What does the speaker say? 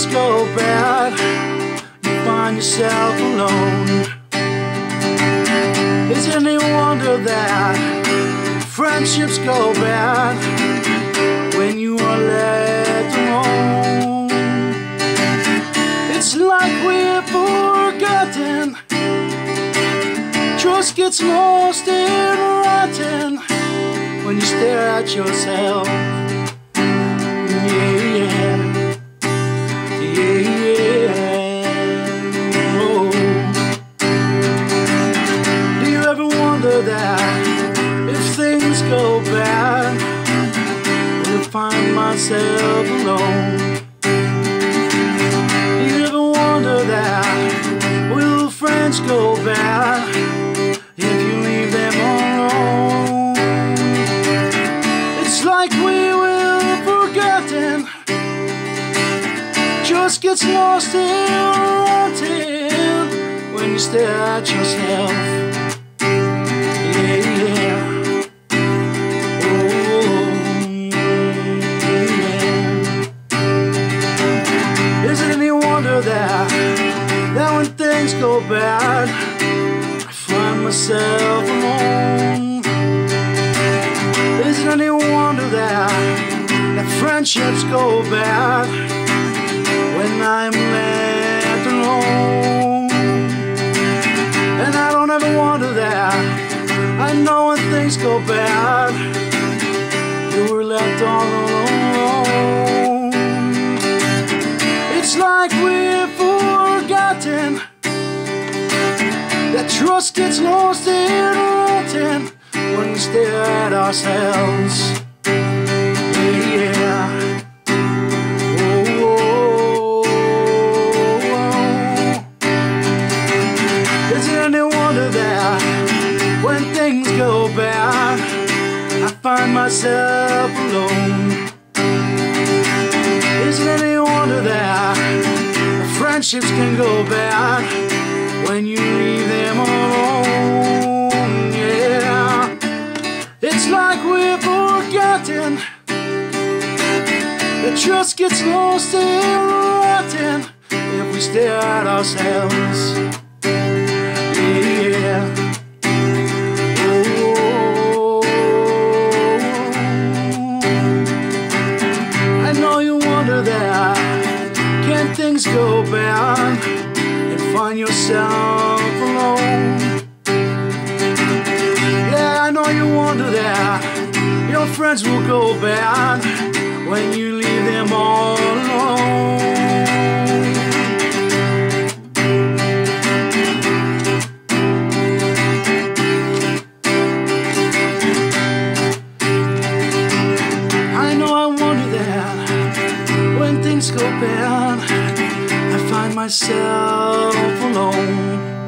things go bad, you find yourself alone. Is it any wonder that friendships go bad when you are left alone? It's like we're forgotten, trust gets lost in rotten when you stare at yourself. That if things go bad, will I find myself alone? You ever wonder that will friends go bad if you leave them alone? It's like we will forgotten, just gets lost in rotten when you stare at yourself. That when things go bad, I find myself alone. Is it any wonder that friendships go bad when I'm left alone? And I don't ever wonder that I know when things go bad, you were left all alone. It's like we're forgotten, that trust gets lost in rotten when we stare at ourselves. Yeah. Oh. Is it any wonder that when things go bad, I find myself alone? Is it any wonder that friendships can go bad when you leave them alone? Yeah, it's like we're forgotten, the trust gets lost and rotten if we stare at ourselves. Yeah. I know you wonder that can things go bad and find yourself alone? Yeah, I know you wonder that your friends will go bad when you leave them all alone. I know I wonder that when things go bad, I find myself alone.